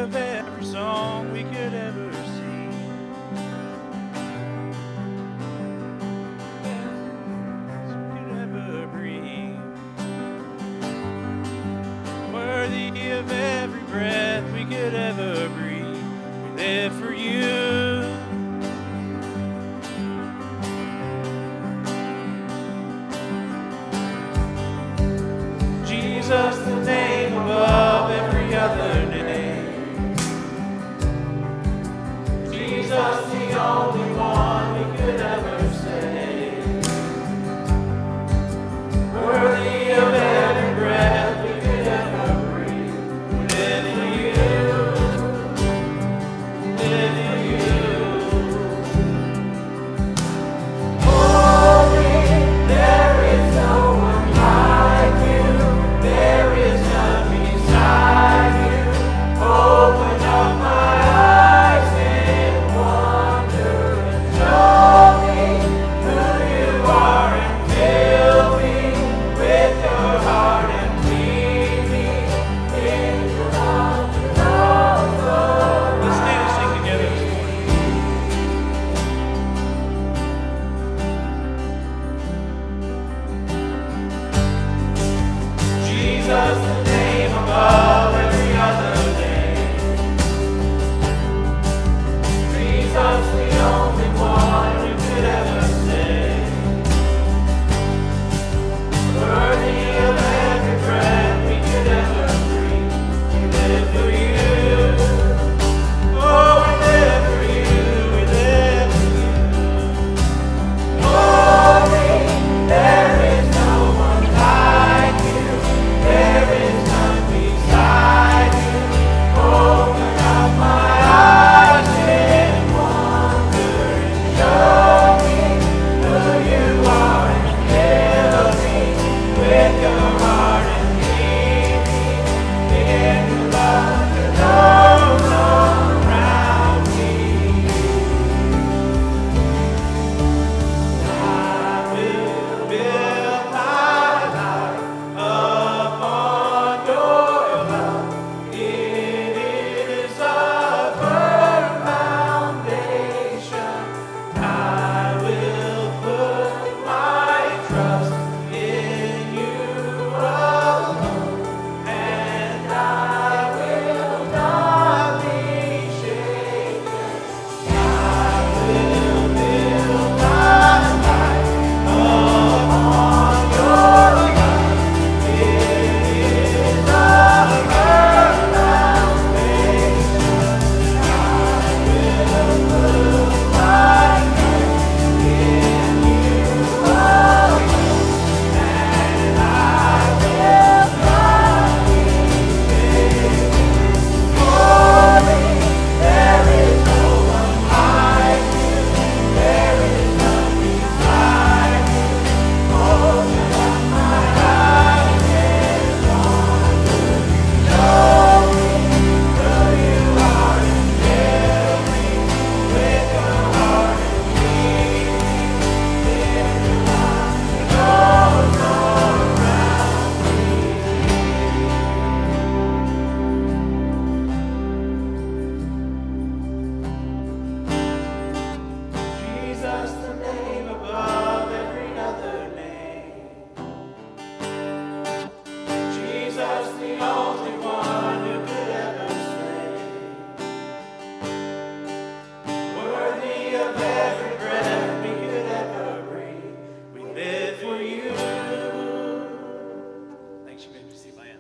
of every song we could ever sing. We could ever breathe. Worthy of every breath we could ever breathe. We live for you. Jesus, the name above every other name. Jesus, the only one we could ever say. Worthy of every breath we could ever breathe. We live for you. Live for you. Holy, there is no one like you. There is none beside you. Open up my eyes in wonder and show me who you are and fill me with your heart and lead me in your love to know. Let's stand and sing together this morning. Jesus, the name above every other name. Jesus, the only one who could ever say. Worthy of every breath we could ever breathe. We live for you. Oh, we live for you. We live for you. Holy, there is no one like you. There is none beside you. Open up my eyes in wonder and show me who you are and fill me with your heart and lead me in your love that knows all around me. I will build my life upon your love. It is a firm foundation. I will put my trust in you alone, and I will not be shaken. I will build my life upon your love. It is a firm foundation. I will put my trust in you alone, and I will not be shaken. Holy, there is no one like you. There is none beside you. Open up my eyes and wonder. Show me who you are and fill me with your heart and lead me in your love that knows all around me. Jesus, the name above every other name. Jesus, the only one who could ever say. Worthy of every breath we could ever breathe. We live for you. Thanks, you made me see my end.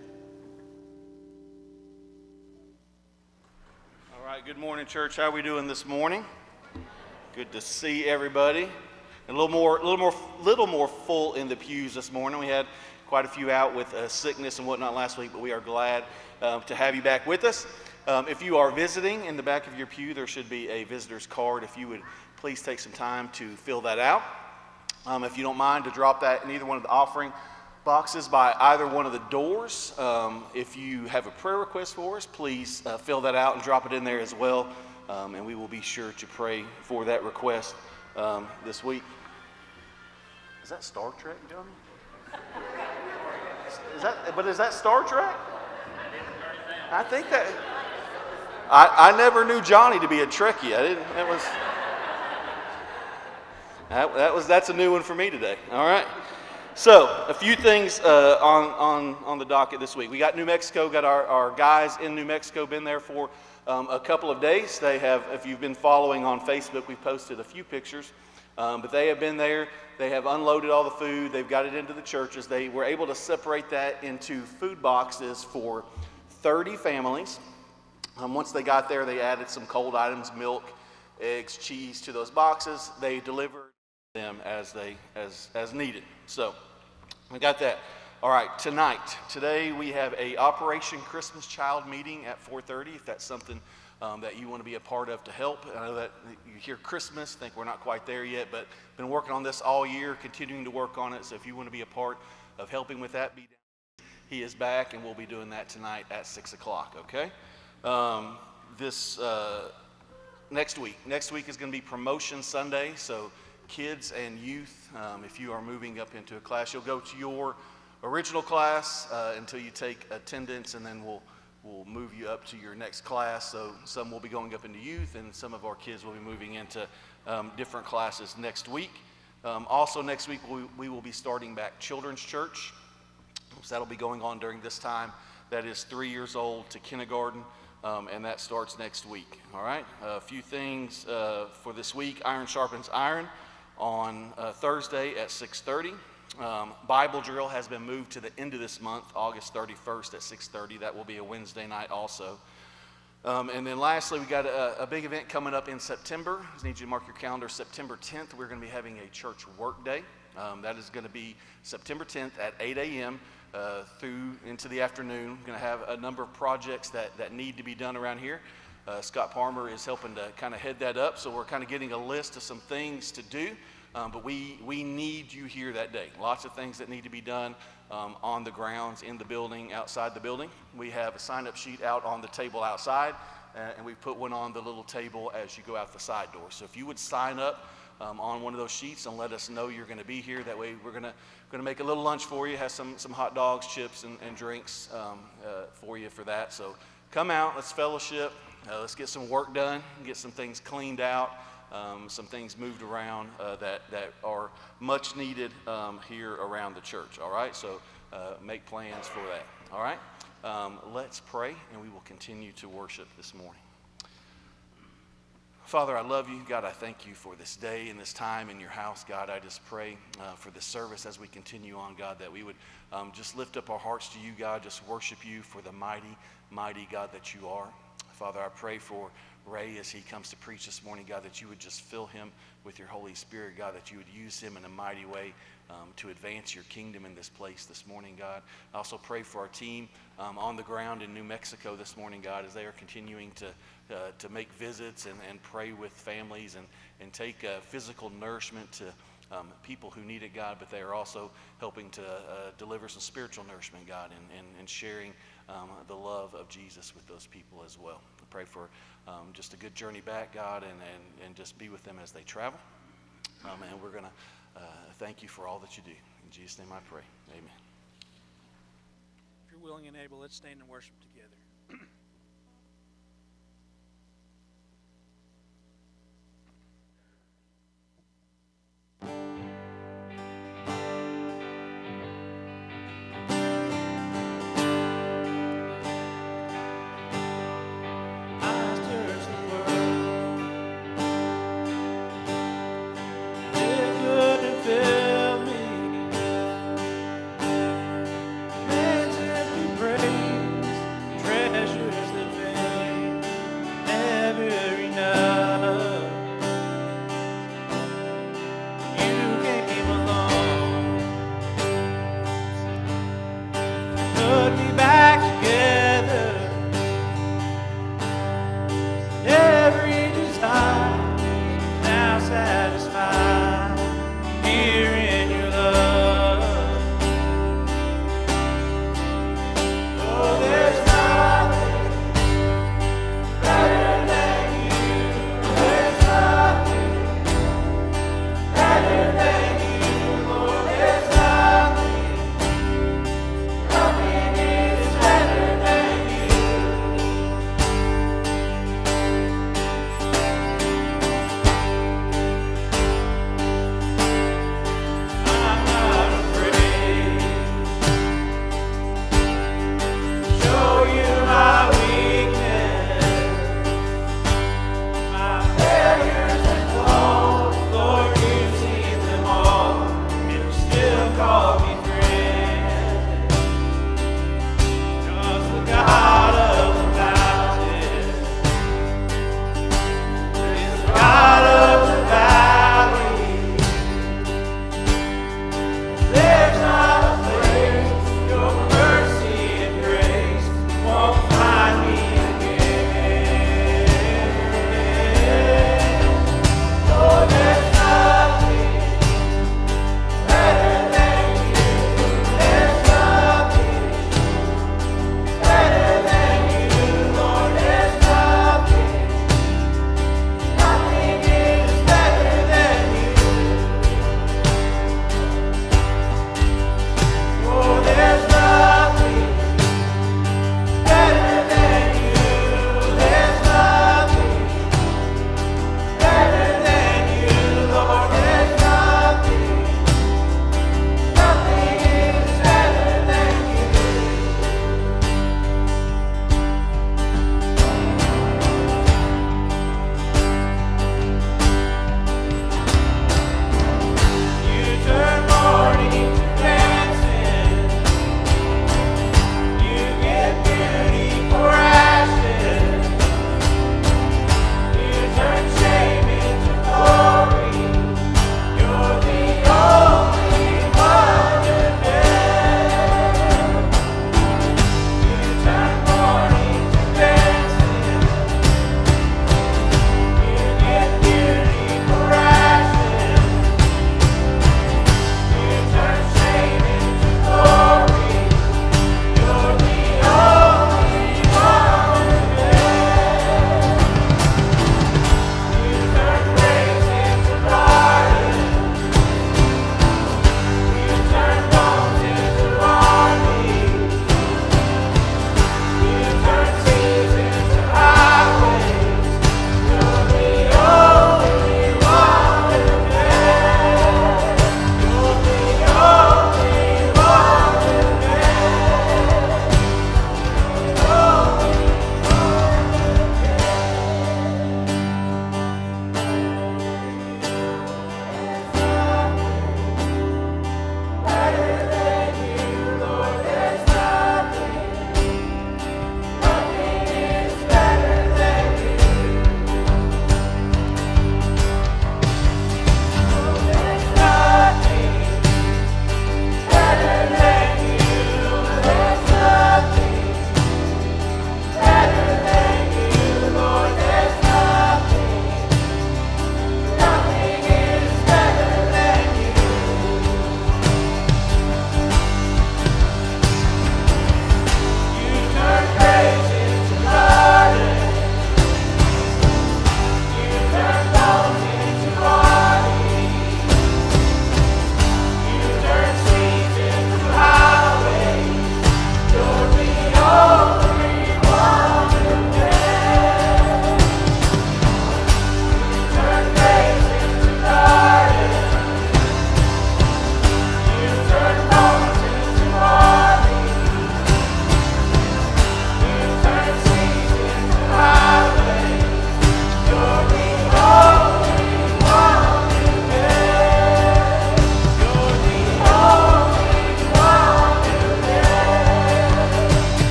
All right, good morning, church. How are we doing this morning? Good to see everybody. A little more full in the pews this morning. We had quite a few out with sickness and whatnot last week, but we are glad to have you back with us. If you are visiting, in the back of your pew, there should be a visitor's card. If you would please take some time to fill that out. If you don't mind, to drop that in either one of the offering boxes by either one of the doors. If you have a prayer request for us, please fill that out and drop it in there as well. And we will be sure to pray for that request this week. Is that Star Trek, Johnny? Is that Star Trek? I think that. I never knew Johnny to be a Trekkie. That's a new one for me today. All right. So a few things on the docket this week. We got New Mexico, got our guys in New Mexico, been there for a couple of days. They have, if you've been following on Facebook, we've posted a few pictures, but they have been there. They have unloaded all the food. They've got it into the churches. They were able to separate that into food boxes for 30 families. Once they got there, they added some cold items, milk, eggs, cheese to those boxes. They delivered them as needed. So we got that. All right, today we have a Operation Christmas Child meeting at 4:30. If that's something that you want to be a part of to help. I know that you hear Christmas, think we're not quite there yet, but been working on this all year, continuing to work on it. So if you want to be a part of helping with that, be down. He is back, and we'll be doing that tonight at 6 o'clock. Okay. Next week is going to be Promotion Sunday. So kids and youth, if you are moving up into a class, you'll go to your original class until you take attendance, and then we'll move you up to your next class. So some will be going up into youth, and some of our kids will be moving into different classes next week. Also next week we will be starting back Children's Church. So that'll be going on during this time. That is 3 years old to kindergarten, and that starts next week. All right, a few things for this week. Iron sharpens iron on Thursday at 6:30. Bible drill has been moved to the end of this month, August 31st at 6:30. That will be a Wednesday night also. And then lastly, we got a big event coming up in September. I just need you to mark your calendar. September 10th, we're going to be having a church work day. That is going to be September 10th at 8 a.m. Through into the afternoon. We're going to have a number of projects that need to be done around here. Scott Palmer is helping to kind of head that up, so we're kind of getting a list of some things to do. But we need you here that day. Lots of things that need to be done on the grounds, in the building, outside the building. We have a sign-up sheet out on the table outside, and we put one on the little table as you go out the side door. So if you would sign up on one of those sheets and let us know you're going to be here. That way we're going to make a little lunch for you, have some hot dogs, chips, and drinks for you for that. So come out, let's fellowship, let's get some work done, get some things cleaned out. Some things moved around that are much needed here around the church. All right, so make plans for that. All right, let's pray, and we will continue to worship this morning. Father, I love you. God, I thank you for this day and this time in your house. God, I just pray for this service as we continue on, God, that we would just lift up our hearts to you, God, just worship you for the mighty, mighty God that you are. Father, I pray for Ray as he comes to preach this morning, God, that you would just fill him with your Holy Spirit, God, that you would use him in a mighty way to advance your kingdom in this place this morning, God. I also pray for our team on the ground in New Mexico this morning, God, as they are continuing to make visits and pray with families and take physical nourishment to people who need it, God, but they are also helping to deliver some spiritual nourishment, God, and sharing the love of Jesus with those people as well. I pray for just a good journey back, God, and just be with them as they travel. And we're going to thank you for all that you do. In Jesus' name I pray. Amen. If you're willing and able, let's stand and worship together. Treasure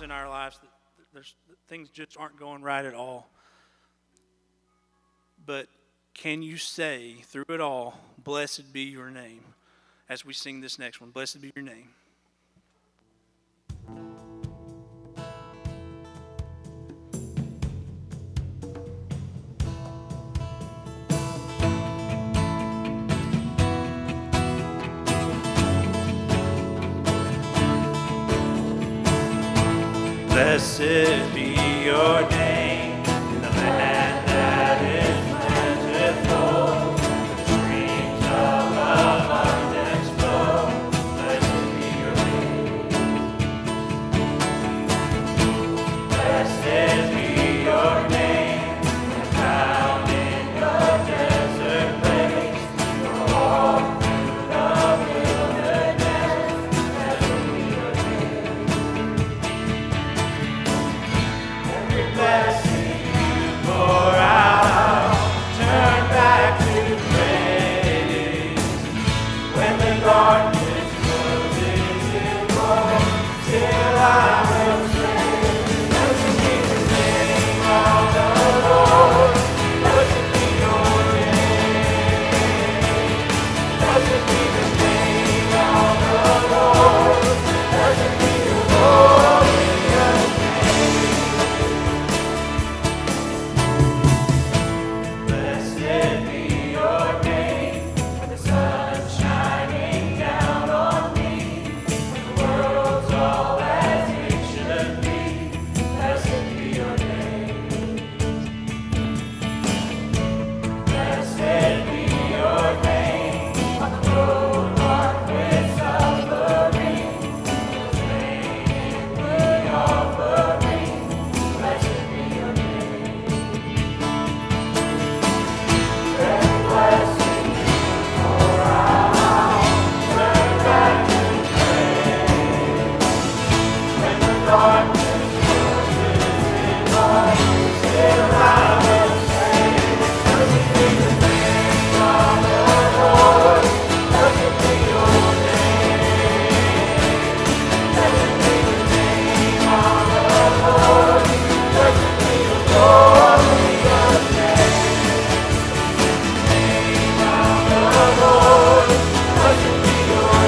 in our lives that things just aren't going right at all. But can you say through it all, blessed be your name, as we sing this next one, blessed be your name. Blessed be your name in the land that is plentiful, the streams of abundance flow. Blessed be your name. Blessed be your name, found in your desert place, your walk through the wilderness. Blessed be your name. Every blessing you pour out, turn back to praise. When the darkness closes in more, still I will say, blessed be the name of the Lord. Blessed be your name. Blessed be the name of the Lord. Blessed be your glorious name. Blessed be your name, when the sun's shining down on me, when the world's all as it should be. Blessed be your name. Blessed be your name, on the road marked with suffering, the rain in the offering. Blessed be your name. Every blessing you pour out, turn back to praise. When the darkness closes in on, still I will say, blessed be the name of the Lord. Blessed be your name. Blessed be the name of the Lord. Blessed be your glorious name of the Lord. Blessed be your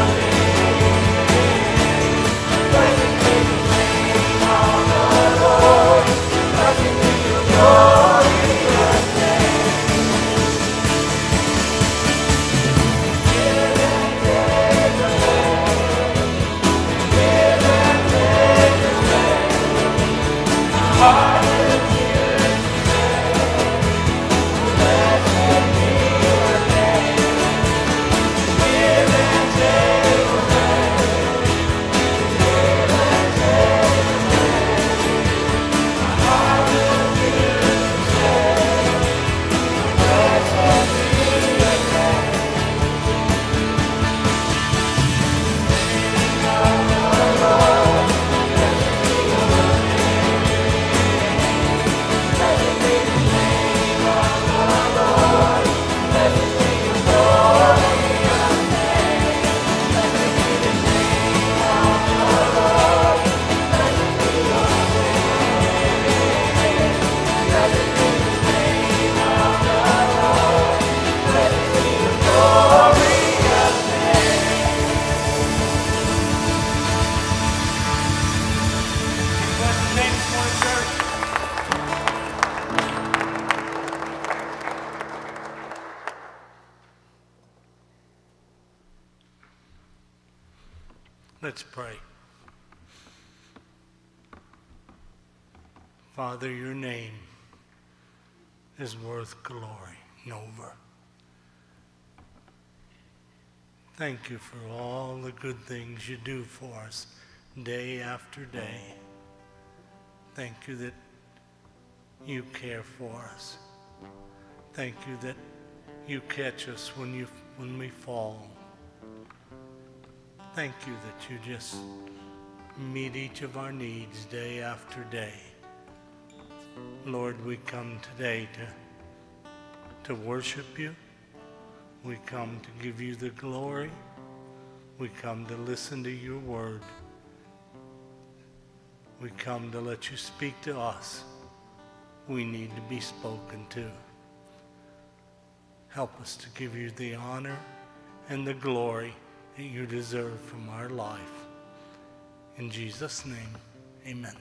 name. Blessed be the name of the Lord. Blessed be your glorious name. Give and take away. Give and take away. Heart is here to say, blessed be your name. Give and take away. Give and take away. Heart is here to say, blessed be your name. Name of the Lord. Blessed be your name. Blessed be the name of the Lord. Blessed be your glorious name. Blessed be the name of the Lord. Blessed be your name. Blessed be the name of the Lord. Blessed be your glorious name. Bless his name this morning, church. Let's pray. Father, your name is worth glory and over. Thank you for all the good things you do for us day after day. Thank you that you care for us. Thank you that you catch us when we fall. Thank you that you just meet each of our needs day after day. Lord, we come today to worship you. We come to give you the glory. We come to listen to your word. We come to let you speak to us. We need to be spoken to. Help us to give you the honor and the glory that you deserve from our life. In Jesus' name, amen.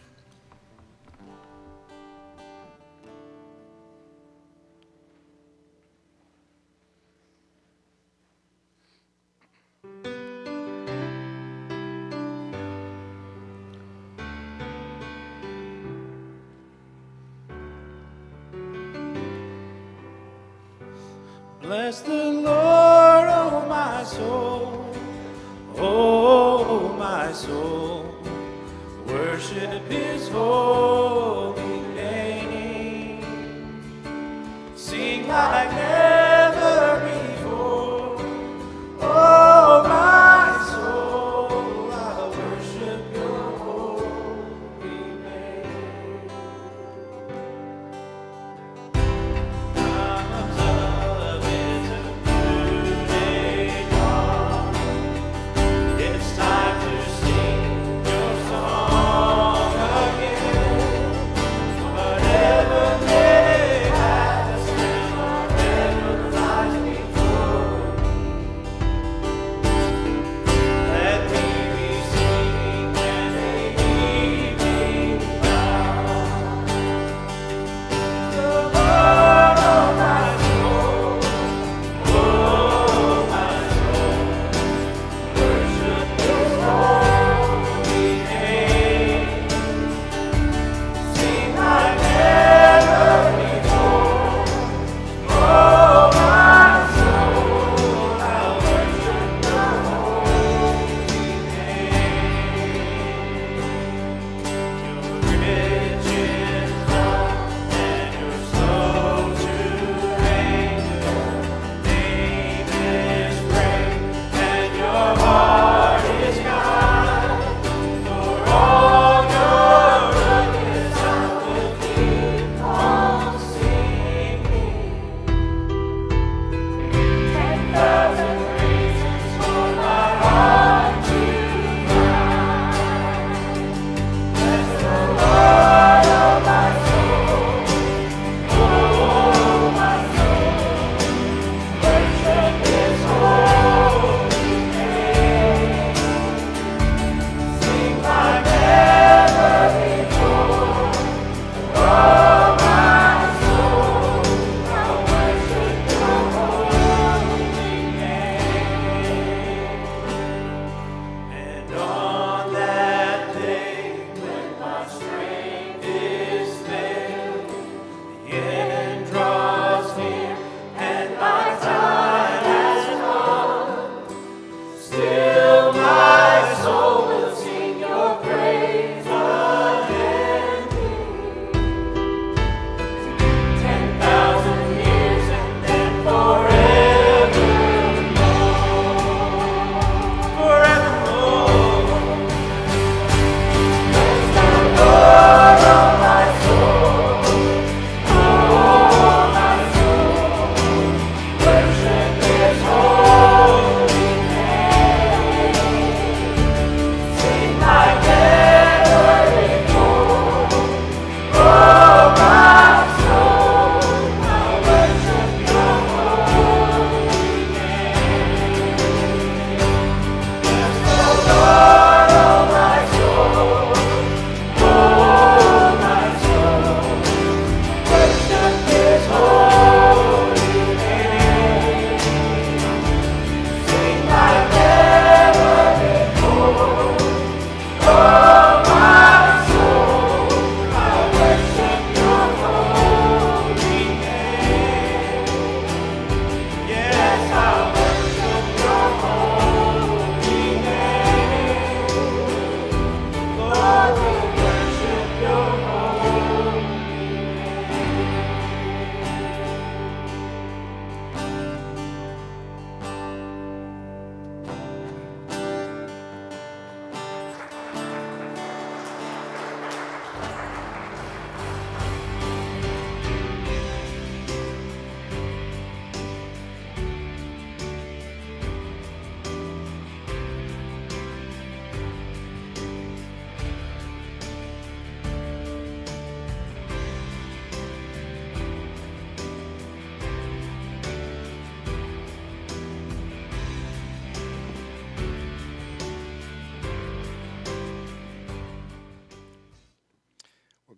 Bless the Lord, oh my soul, oh my soul, worship his holy name. Sing like never before, oh my soul, I worship your holy name. Times of is a new day dawn. It's time to sing your song again.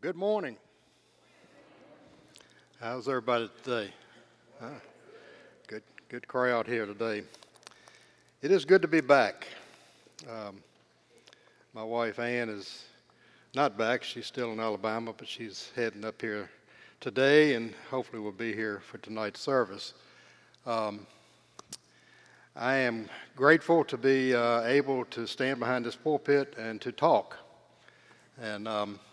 Good morning. How's everybody today? Good crowd here today. It is good to be back. My wife Ann is not back. She's still in Alabama, but she's heading up here today and hopefully will be here for tonight's service. I am grateful to be able to stand behind this pulpit and to talk. And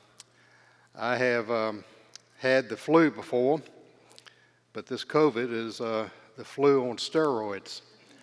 I have had the flu before, but this COVID is the flu on steroids.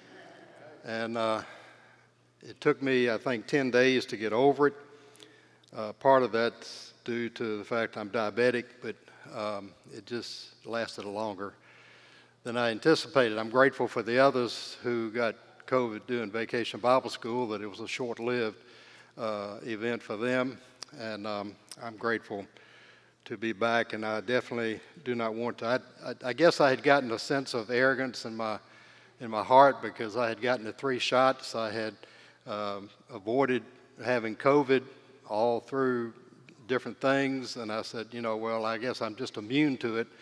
And it took me, I think, 10 days to get over it. Part of that's due to the fact I'm diabetic, but it just lasted longer than I anticipated. I'm grateful for the others who got COVID doing Vacation Bible School, that it was a short-lived event for them. And I'm grateful to be back, and I definitely do not want to. I guess I had gotten a sense of arrogance in my heart because I had gotten the 3 shots. I had avoided having COVID all through different things, and I said, you know, well, I guess I'm just immune to it.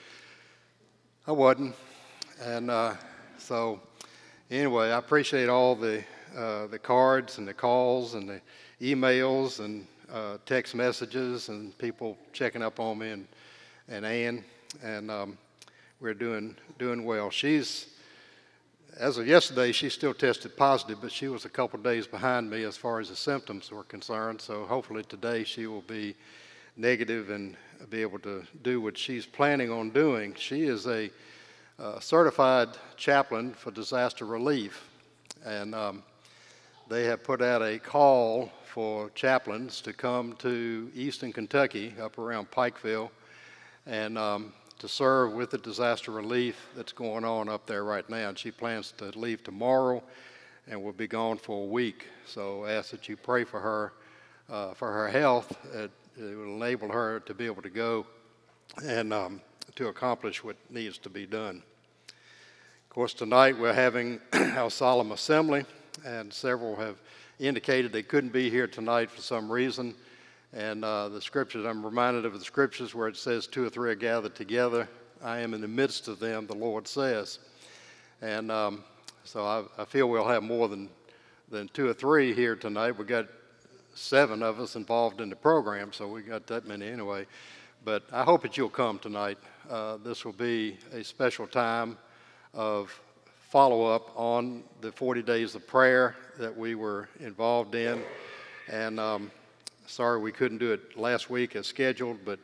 I wasn't, and so anyway, I appreciate all the cards and the calls and the emails and text messages and people checking up on me and Ann, and we're doing well. She's, as of yesterday, she still tested positive, but she was a couple days behind me as far as the symptoms were concerned, so hopefully today she will be negative and be able to do what she's planning on doing. She is a certified chaplain for disaster relief, and they have put out a call for chaplains to come to Eastern Kentucky, up around Pikeville, and to serve with the disaster relief that's going on up there right now. And she plans to leave tomorrow and will be gone for a week. So I ask that you pray for her health. It will enable her to be able to go and to accomplish what needs to be done. Of course, tonight we're having our solemn assembly, and several have indicated they couldn't be here tonight for some reason. And the scriptures, I'm reminded of the scriptures where it says 2 or 3 are gathered together. I am in the midst of them, the Lord says. And so I feel we'll have more than 2 or 3 here tonight. We got 7 of us involved in the program, so we got that many anyway. But I hope that you'll come tonight. This will be a special time of follow-up on the 40 days of prayer that we were involved in. And sorry we couldn't do it last week as scheduled, but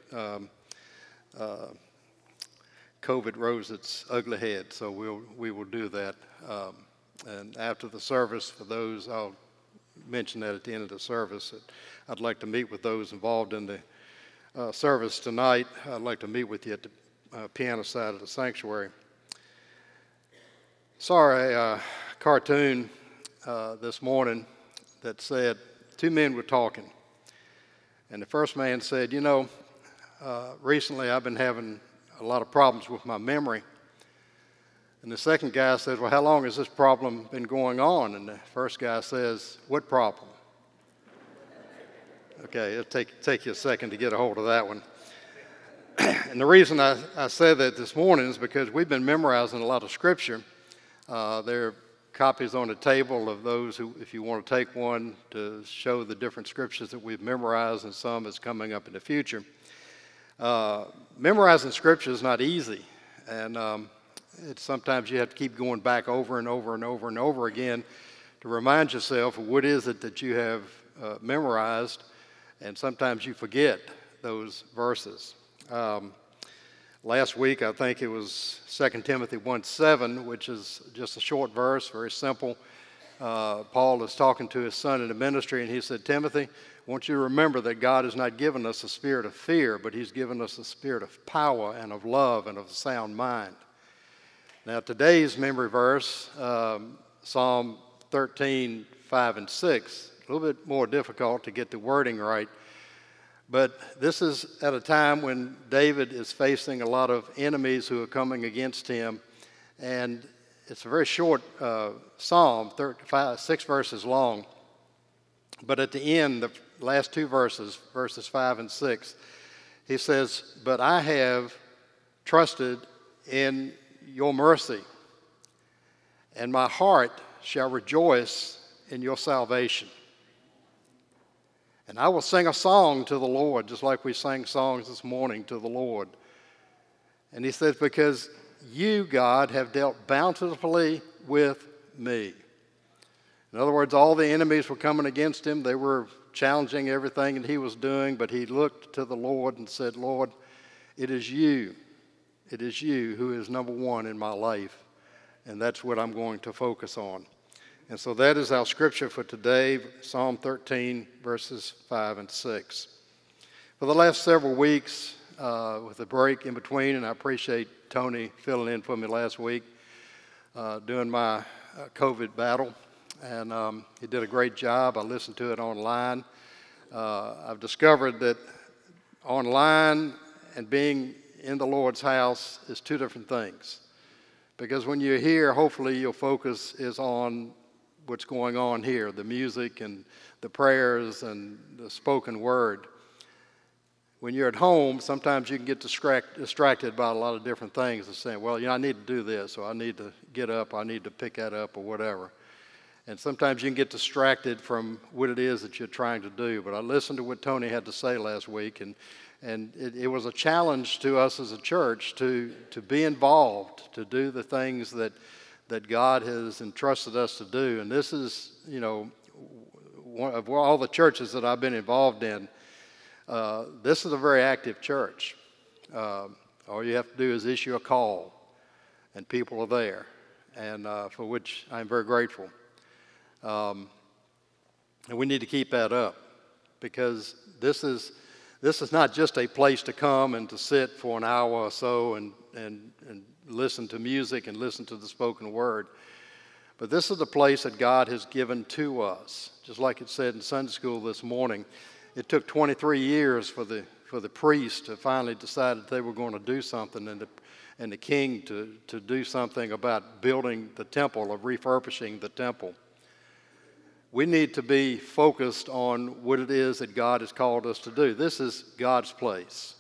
COVID rose its ugly head, so we will do that. And after the service, for those, I'll mention that at the end of the service, that I'd like to meet with those involved in the service tonight. I'd like to meet with you at the piano side of the sanctuary. Saw a cartoon this morning that said 2 men were talking. And the first man said, you know, recently I've been having a lot of problems with my memory. And the second guy said, well, how long has this problem been going on? And the first guy says, what problem? Okay, it'll take you a second to get a hold of that one. And the reason I said that this morning is because we've been memorizing a lot of scripture. There are copies on the table of those who, if you want to take one to show the different scriptures that we've memorized, and some is coming up in the future. Memorizing scripture is not easy, and sometimes you have to keep going back over and over and over and over again to remind yourself of what is it that you have memorized, and sometimes you forget those verses. Last week, I think it was 2 Timothy 1:7, which is just a short verse, very simple. Paul is talking to his son in the ministry, and he said, Timothy, I want you to remember that God has not given us a spirit of fear, but he's given us a spirit of power and of love and of a sound mind. Now, today's memory verse, Psalm 13, 5 and 6, a little bit more difficult to get the wording right. But this is at a time when David is facing a lot of enemies who are coming against him. And it's a very short psalm, 6 verses long. But at the end, the last 2 verses, verses 5 and 6, He says, but I have trusted in your mercy, and my heart shall rejoice in your salvation. And I will sing a song to the Lord, just like we sang songs this morning to the Lord. And he says, because you, God, have dealt bountifully with me. In other words, all the enemies were coming against him. They were challenging everything that he was doing, but he looked to the Lord and said, Lord, it is you who is number one in my life, and that's what I'm going to focus on. And so that is our scripture for today, Psalm 13, verses 5 and 6. For the last several weeks, with a break in between, and I appreciate Tony filling in for me last week doing my COVID battle, and he did a great job. I listened to it online. I've discovered that online and being in the Lord's house is two different things, because when you're here, hopefully your focus is on what's going on here, the music and the prayers and the spoken word. When you're at home, sometimes you can get distracted by a lot of different things and saying, well, I need to do this, or I need to get up, or I need to pick that up, or whatever. And sometimes you can get distracted from what it is that you're trying to do. But I listened to what Tony had to say last week, and it was a challenge to us as a church to be involved, to do the things that God has entrusted us to do. And this is, one of all the churches that I've been involved in, this is a very active church. All you have to do is issue a call, and people are there, and for which I'm very grateful. And we need to keep that up, because this is not just a place to come and to sit for an hour or so and listen to music and listen to the spoken word. But this is the place that God has given to us. Just like it said in Sunday school this morning, it took 23 years for the priest to finally decide that they were going to do something, and the king to do something about building the temple, of refurbishing the temple. We need to be focused on what it is that God has called us to do. This is God's place.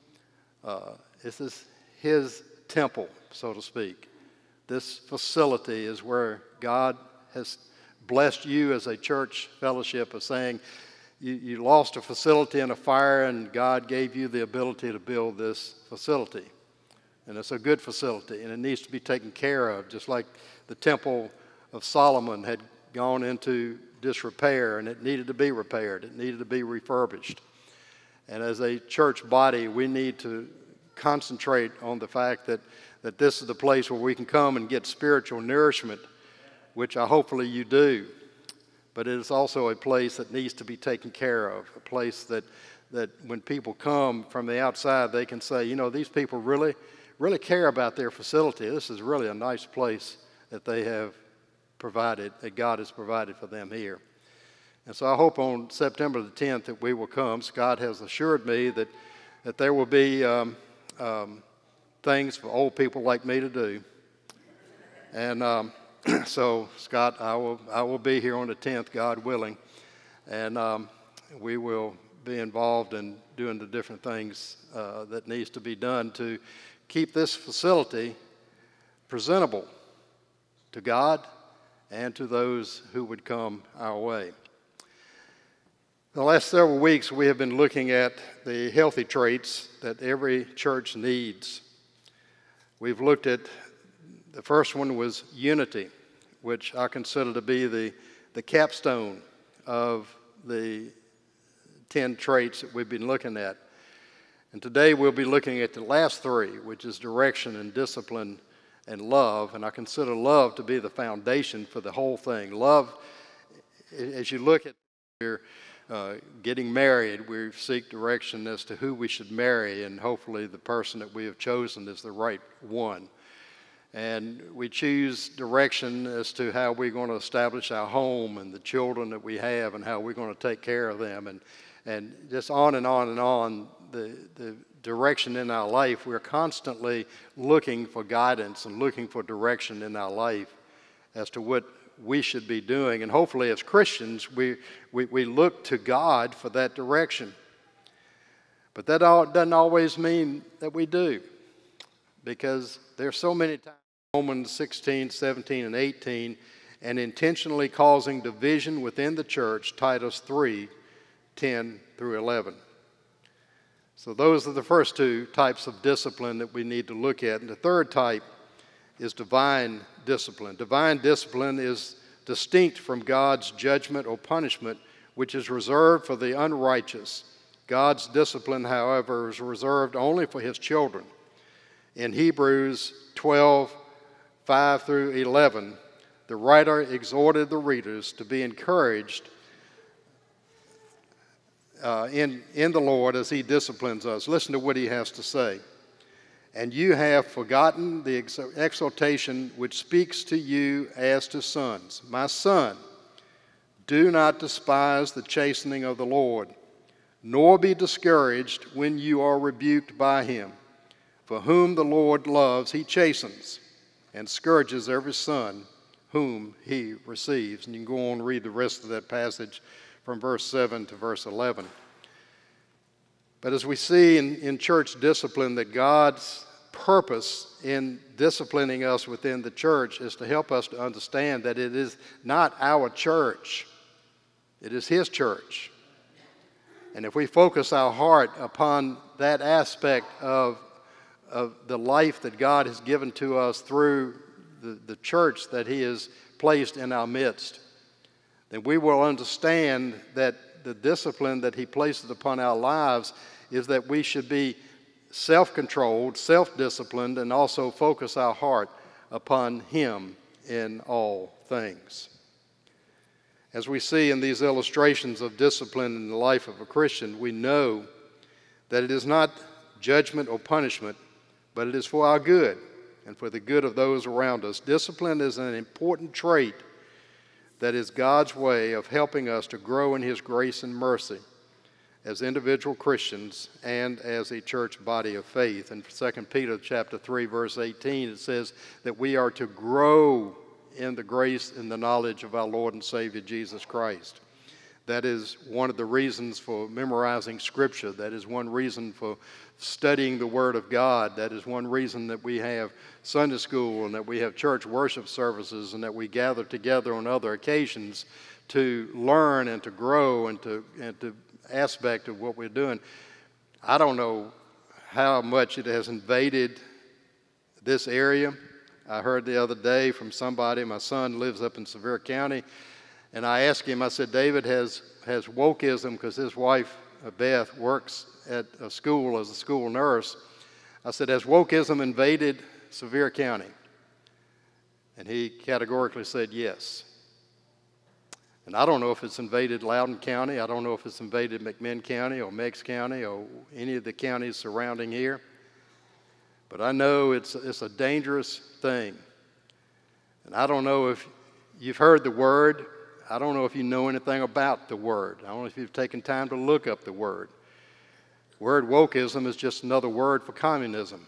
This is His temple, so to speak. This facility is where God has blessed you as a church fellowship of saying, you lost a facility in a fire, and God gave you the ability to build this facility. And it's a good facility, and it needs to be taken care of, just like the temple of Solomon had gone into disrepair, and it needed to be repaired. It needed to be refurbished. And as a church body, we need to concentrate on the fact that this is the place where we can come and get spiritual nourishment, which hopefully you do. But it is also a place that needs to be taken care of, a place that when people come from the outside, they can say, these people really care about their facility. This is really a nice place that they have provided, that God has provided for them here. And so I hope on September the 10th that we will come. Scott has assured me that there will be things for old people like me to do. And so, Scott, I will be here on the 10th, God willing, and we will be involved in doing the different things that needs to be done to keep this facility presentable to God and to those who would come our way. The last several weeks, we have been looking at the healthy traits that every church needs. We've looked at, the first one was unity, which I consider to be the capstone of the 10 traits that we've been looking at. And today we'll be looking at the last three, which is direction and discipline and love. And I consider love to be the foundation for the whole thing. Love, as you look at your getting married, we seek direction as to who we should marry, and hopefully the person that we have chosen is the right one. And we choose direction as to how we're going to establish our home and the children that we have and how we're going to take care of them, and just on and on and on. The direction in our life, we're constantly looking for guidance and looking for direction in our life as to what we should be doing. And hopefully as Christians, we look to God for that direction. But that doesn't always mean that we do, because there's so many times, Romans 16, 17, and 18, and intentionally causing division within the church, Titus 3, 10 through 11. So those are the first two types of discipline that we need to look at. And the third type is divine discipline. Divine discipline is distinct from God's judgment or punishment, which is reserved for the unrighteous. God's discipline, however, is reserved only for his children. In Hebrews 12, 5 through 11, the writer exhorted the readers to be encouraged in the Lord as he disciplines us. Listen to what he has to say. And you have forgotten the exhortation which speaks to you as to sons. My son, do not despise the chastening of the Lord, nor be discouraged when you are rebuked by him. For whom the Lord loves, he chastens, and scourges every son whom he receives. And you can go on and read the rest of that passage from verse 7 to verse 11. But as we see in church discipline, that God's purpose in disciplining us within the church is to help us to understand that it is not our church, it is his church. And if we focus our heart upon that aspect of the life that God has given to us through the church that he has placed in our midst, then we will understand that the discipline that he places upon our lives is that we should be self-controlled, self-disciplined, and also focus our heart upon him in all things. As we see in these illustrations of discipline in the life of a Christian, we know that it is not judgment or punishment, but it is for our good and for the good of those around us. Discipline is an important trait that is God's way of helping us to grow in his grace and mercy as individual Christians and as a church body of faith. In 2 Peter chapter 3, verse 18, it says that we are to grow in the grace and the knowledge of our Lord and Savior Jesus Christ. That is one of the reasons for memorizing Scripture. That is one reason for studying the Word of God. That is one reason that we have Sunday school and that we have church worship services and that we gather together on other occasions to learn and to grow and to aspect of what we're doing. I don't know how much it has invaded this area. I heard the other day from somebody, my son lives up in Sevier County, and I asked him, I said, David, has wokeism, because his wife, Beth, works at a school as a school nurse. I said, has wokeism invaded Sevier County? And he categorically said yes. And I don't know if it's invaded Loudon County. I don't know if it's invaded McMinn County or Meigs County or any of the counties surrounding here. But I know it's a dangerous thing. And I don't know if you've heard the word. I don't know if you know anything about the word. I don't know if you've taken time to look up the word. Word wokeism is just another word for communism.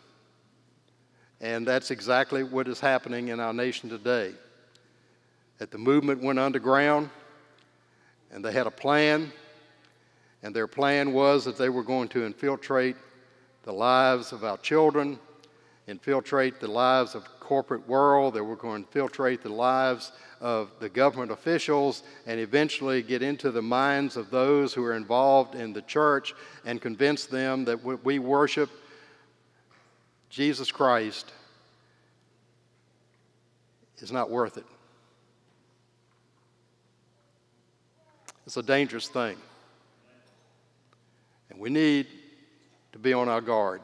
And that's exactly what is happening in our nation today. That the movement went underground, and they had a plan, and their plan was that they were going to infiltrate the lives of our children, infiltrate the lives of the corporate world, they were going to infiltrate the lives of the government officials, and eventually get into the minds of those who are involved in the church and convince them that we worship Jesus Christ is not worth it. It's a dangerous thing. And we need to be on our guard.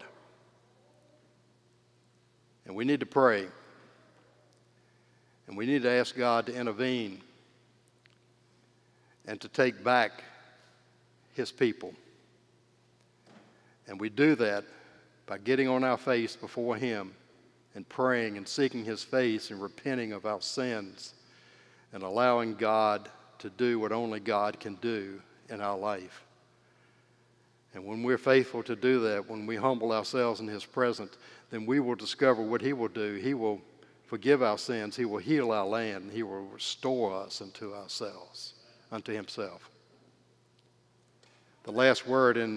And we need to pray. And we need to ask God to intervene and to take back his people. And we do that by getting on our face before him and praying and seeking his face and repenting of our sins and allowing God to do what only God can do in our life. And when we're faithful to do that, when we humble ourselves in his presence, then we will discover what he will do. He will forgive our sins. He will heal our land. And he will restore us unto ourselves, unto himself. The last word in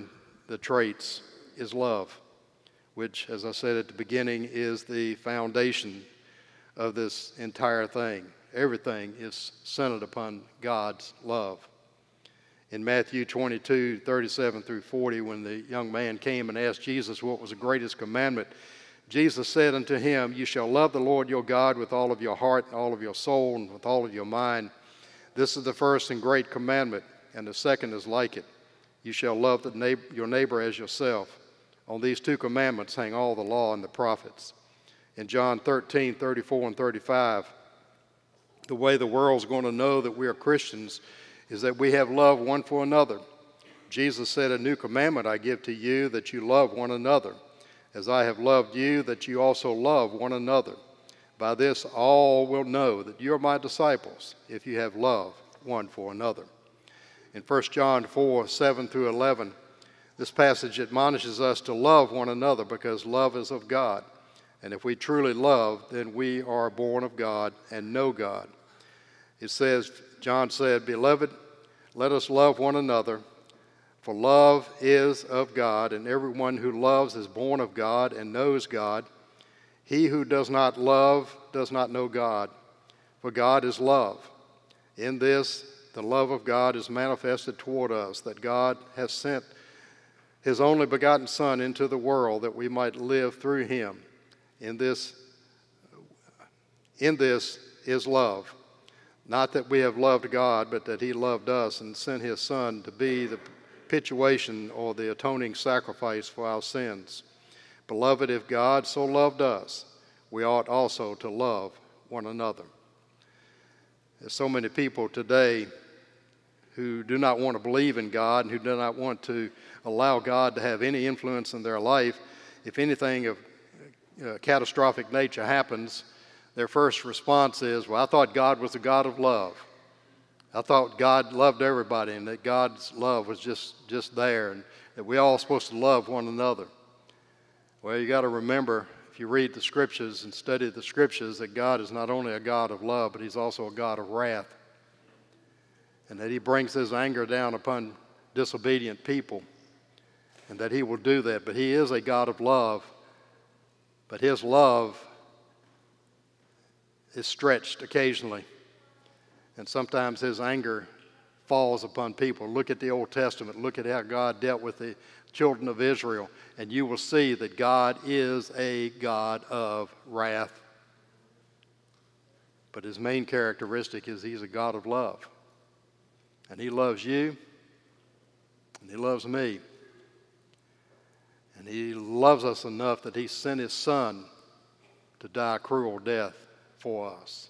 the traits is love, which, as I said at the beginning, is the foundation of this entire thing. Everything is centered upon God's love. In Matthew 22:37 through 40, when the young man came and asked Jesus what was the greatest commandment, Jesus said unto him, You shall love the Lord your God with all of your heart, and all of your soul, and with all of your mind. This is the first and great commandment, and the second is like it. You shall love your neighbor as yourself. On these two commandments hang all the law and the prophets. In John 13:34 and 35, the way the world's going to know that we are Christians is that we have love one for another. Jesus said, A new commandment I give to you, that you love one another. As I have loved you, that you also love one another. By this all will know that you are my disciples, if you have love one for another. In 1 John 4:7 through 11, this passage admonishes us to love one another because love is of God. And if we truly love, then we are born of God and know God. It says, John said, Beloved, let us love one another, for love is of God, and everyone who loves is born of God and knows God. He who does not love does not know God, for God is love. In this, the love of God is manifested toward us, that God has sent his only begotten Son into the world that we might live through him. In this is love. Not that we have loved God, but that he loved us and sent his Son to be the propitiation or the atoning sacrifice for our sins. Beloved, if God so loved us, we ought also to love one another. There's so many people today who do not want to believe in God and who do not want to allow God to have any influence in their life. If anything of catastrophic nature happens, their first response is, well, I thought God was a God of love. I thought God loved everybody and that God's love was just there and that we're all supposed to love one another. Well, you got to remember, if you read the scriptures and study the scriptures, that God is not only a God of love, but he's also a God of wrath. And that he brings his anger down upon disobedient people. And that he will do that. But he is a God of love. But his love is stretched occasionally. And sometimes his anger falls upon people. Look at the Old Testament. Look at how God dealt with the children of Israel. And you will see that God is a God of wrath. But his main characteristic is he's a God of love. And he loves you. And he loves me. And he loves us enough that he sent his Son to die a cruel death for us.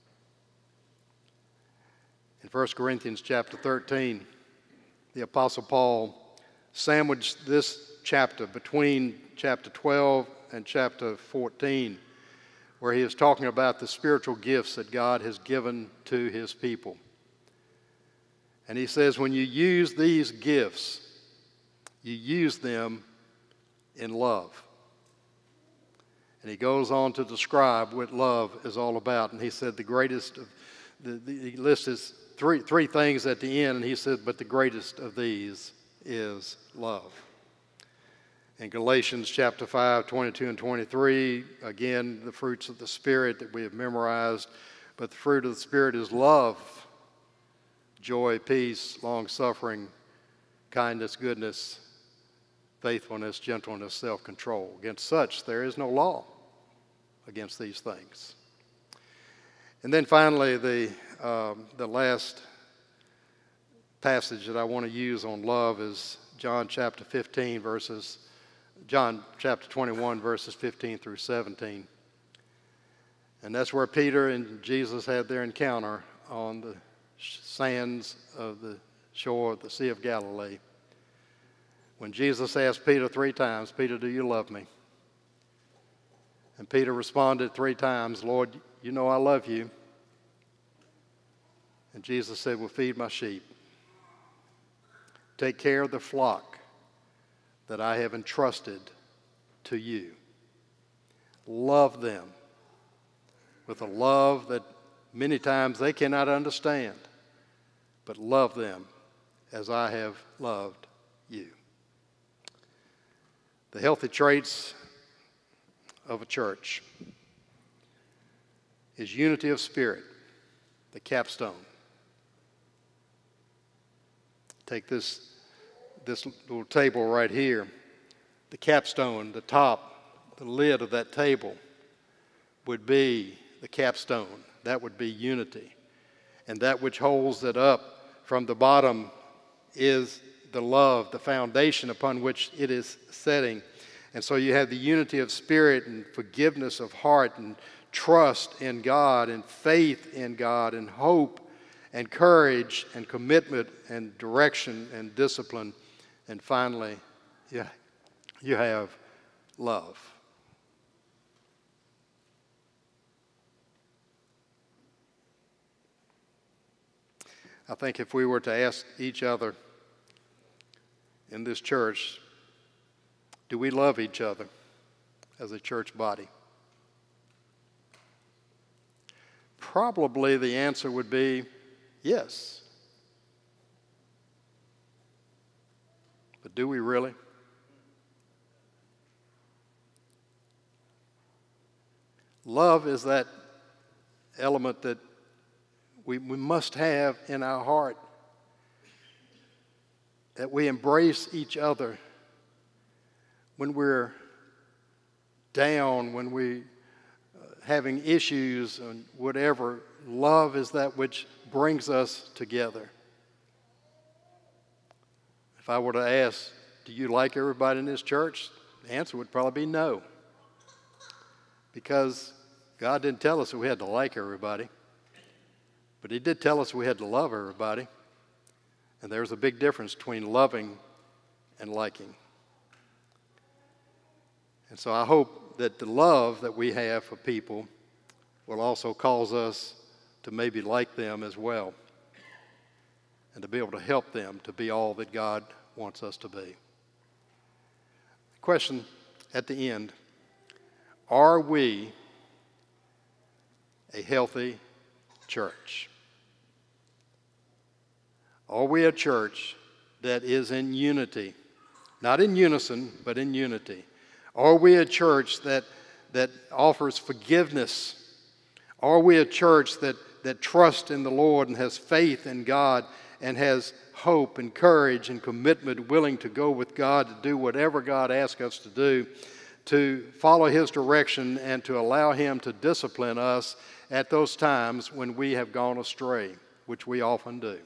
In 1 Corinthians chapter 13, the Apostle Paul sandwiched this chapter between chapter 12 and chapter 14, where he is talking about the spiritual gifts that God has given to his people. And he says, when you use these gifts, you use them in love. And he goes on to describe what love is all about. And he said the greatest of he lists three things at the end, and he said, but the greatest of these is love. In Galatians chapter 5, 22 and 23, again, the fruits of the Spirit that we have memorized, but the fruit of the Spirit is love, joy, peace, long-suffering, kindness, goodness, faithfulness, gentleness, self-control. Against such there is no law against these things. And then finally, the last passage that I want to use on love is John chapter 21, verses 15 through 17. And that's where Peter and Jesus had their encounter on the sands of the shore of the Sea of Galilee. When Jesus asked Peter 3 times, Peter, do you love me? And Peter responded 3 times, Lord, you know I love you. And Jesus said, well, feed my sheep. Take care of the flock that I have entrusted to you. Love them with a love that many times they cannot understand, but love them as I have loved you. The healthy traits of a church is unity of spirit, the capstone. Take this little table right here, the capstone, the top, the lid of that table would be the capstone. That would be unity. And that which holds it up from the bottom is the love, the foundation upon which it is setting. And so you have the unity of spirit and forgiveness of heart and trust in God and faith in God and hope and courage and commitment and direction and discipline. And finally, you have love. I think if we were to ask each other in this church, do we love each other as a church body? Probably the answer would be yes. But do we really? Love is that element that we must have in our heart, that we embrace each other when we're down, when we're having issues and whatever. Love is that which brings us together. If I were to ask, do you like everybody in this church? The answer would probably be no. Because God didn't tell us that we had to like everybody. But He did tell us we had to love everybody. And there's a big difference between loving and liking. And so I hope that the love that we have for people will also cause us to maybe like them as well, and to be able to help them to be all that God wants us to be. The question at the end, are we a healthy church? Are we a church that is in unity? Not in unison, but in unity. Are we a church that offers forgiveness? Are we a church that trusts in the Lord and has faith in God and has hope and courage and commitment, willing to go with God to do whatever God asks us to do, to follow His direction and to allow Him to discipline us at those times when we have gone astray, which we often do?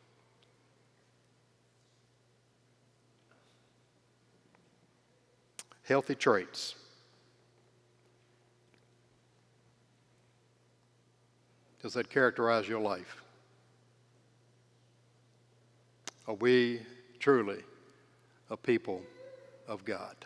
Healthy traits. Does that characterize your life? Are we truly a people of God?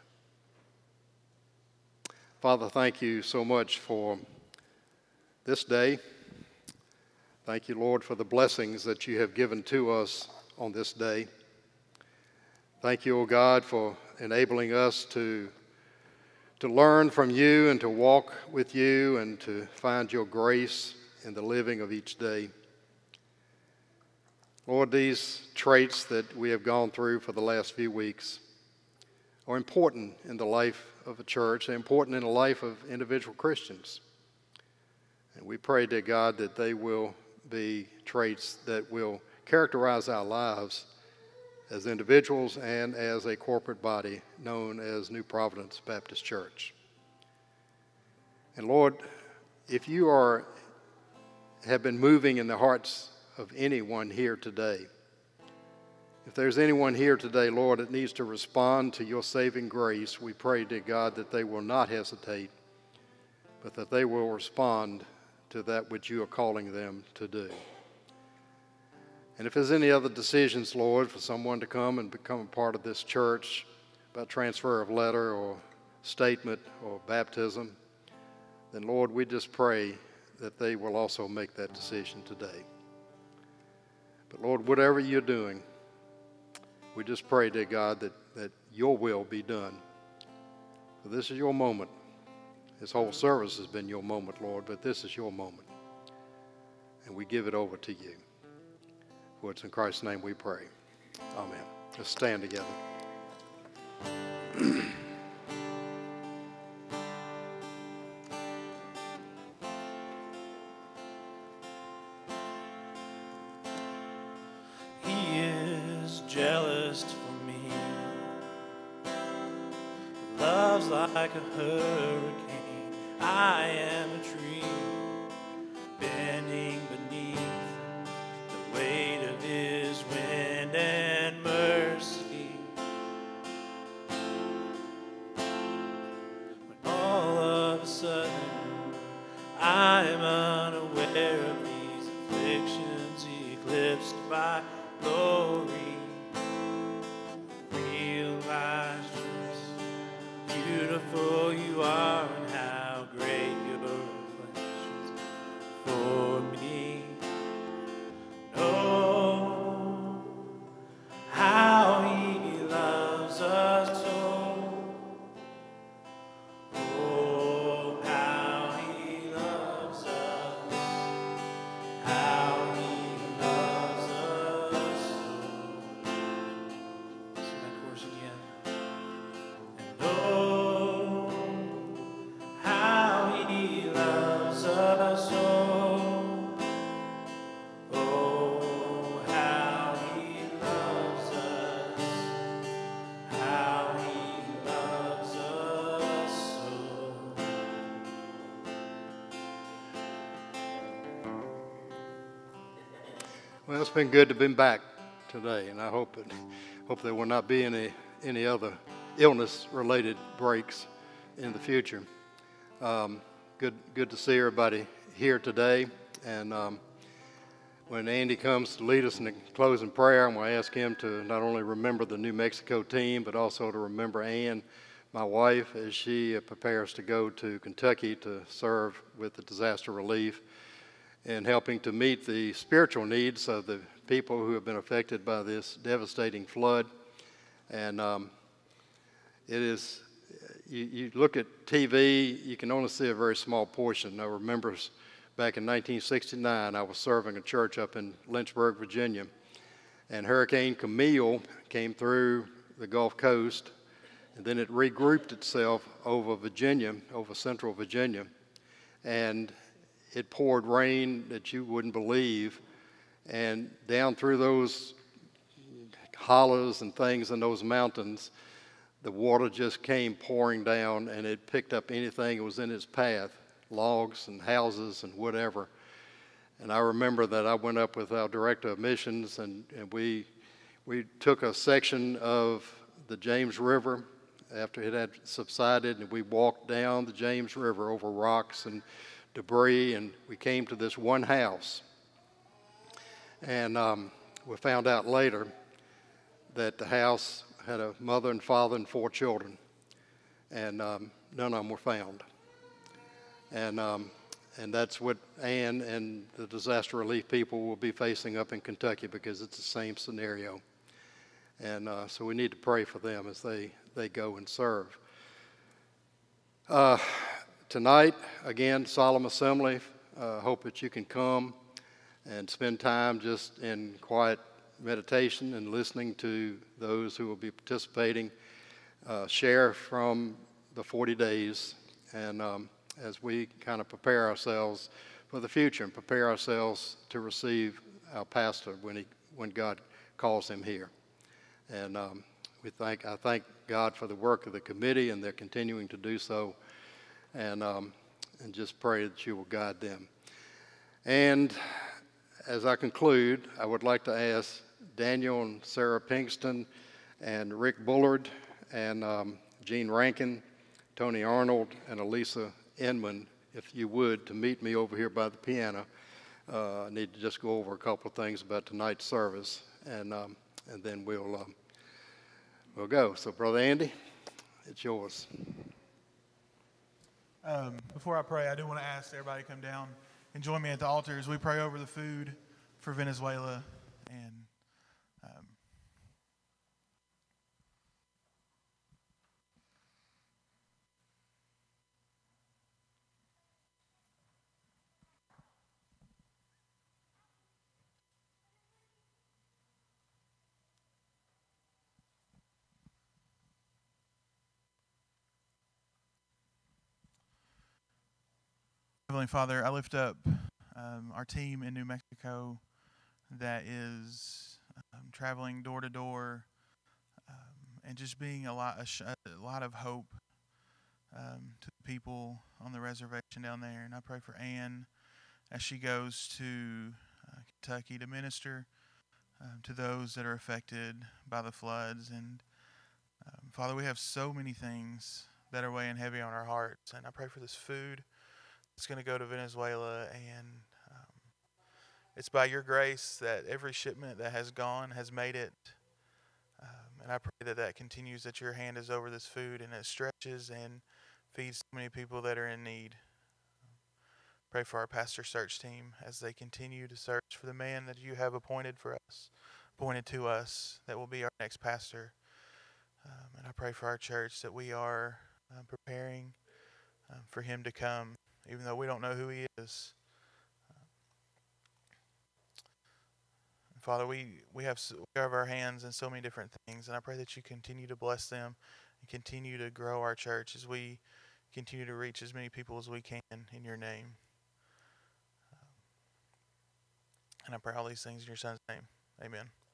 Father, thank you so much for this day. Thank you, Lord, for the blessings that you have given to us on this day. Thank you, O God, for enabling us to learn from you and to walk with you and to find your grace in the living of each day. Lord, these traits that we have gone through for the last few weeks are important in the life of a church. They're important in the life of individual Christians. And we pray, dear God, that they will be traits that will characterize our lives as individuals and as a corporate body known as New Providence Baptist Church. And Lord, if you have been moving in the hearts of anyone here today, if there's anyone here today, Lord, that needs to respond to your saving grace, we pray, dear God, that they will not hesitate, but that they will respond to that which you are calling them to do. And if there's any other decisions, Lord, for someone to come and become a part of this church about transfer of letter or statement or baptism, then, Lord, we just pray that they will also make that decision today. But, Lord, whatever you're doing, we just pray, dear God, that your will be done. For this is your moment. This whole service has been your moment, Lord, but this is your moment. And we give it over to you. For it's in Christ's name we pray. Amen. Let's stand together. just for me. Love's like a hurricane. I am a tree bending beneath the weight of his wind and mercy. When all of a sudden I'm unaware of these afflictions eclipsed by glory, realize just beautiful you are and how great your afflictions for me. Oh, how he loves us so. Oh, how he loves us. How he loves us so. Sing that chorus again. And oh, how he loves us so. Oh, how he loves us. How he loves us so. Well, it's been good to be back today, and I hope there will not be any other illness-related breaks in the future. Good to see everybody here today, and when Andy comes to lead us in the closing prayer, I'm going to ask him to not only remember the New Mexico team, but also to remember Ann, my wife, as she prepares to go to Kentucky to serve with the disaster relief and helping to meet the spiritual needs of the people who have been affected by this devastating flood. And it is, you look at TV, you can only see a very small portion. I remember back in 1969, I was serving a church up in Lynchburg, Virginia, and Hurricane Camille came through the Gulf Coast, and then it regrouped itself over Virginia, over central Virginia, and it poured rain that you wouldn't believe, and down through those hollows and things in those mountains, the water just came pouring down, and it picked up anything that was in its path, logs and houses and whatever. And I remember that I went up with our director of missions, and we took a section of the James River after it had subsided, and we walked down the James River over rocks and debris, and we came to this one house. And we found out later that the house had a mother and father and 4 children, and none of them were found. And that's what Ann and the disaster relief people will be facing up in Kentucky, because it's the same scenario. And so we need to pray for them as they go and serve. Tonight, again, solemn assembly. Hope that you can come and spend time just in quiet meditation and listening to those who will be participating, share from the 40 days, and as we kind of prepare ourselves for the future and prepare ourselves to receive our pastor when God calls him here. And I thank God for the work of the committee, and they're continuing to do so, and just pray that you will guide them. And as I conclude, I would like to ask Daniel and Sarah Pinkston and Rick Bullard and Gene Rankin, Tony Arnold, and Elisa Inman, if you would, to meet me over here by the piano. I need to just go over a couple of things about tonight's service, and then we'll go. So, Brother Andy, it's yours. Before I pray, I do want to ask everybody to come down and join me at the altar as we pray over the food for Venezuela. And Heavenly Father, I lift up our team in New Mexico that is traveling door to door and just being a lot of hope to the people on the reservation down there. And I pray for Ann as she goes to Kentucky to minister to those that are affected by the floods. And Father, we have so many things that are weighing heavy on our hearts. And I pray for this food that's going to go to Venezuela. And it's by your grace that every shipment that has gone has made it. And I pray that that continues, that your hand is over this food and it stretches and feeds so many people that are in need. Pray for our pastor search team as they continue to search for the man that you have appointed to us, that will be our next pastor. And I pray for our church that we are preparing for him to come, even though we don't know who he is. Father, we have our hands in so many different things, and I pray that you continue to bless them and continue to grow our church as we continue to reach as many people as we can in your name. And I pray all these things in your son's name. Amen.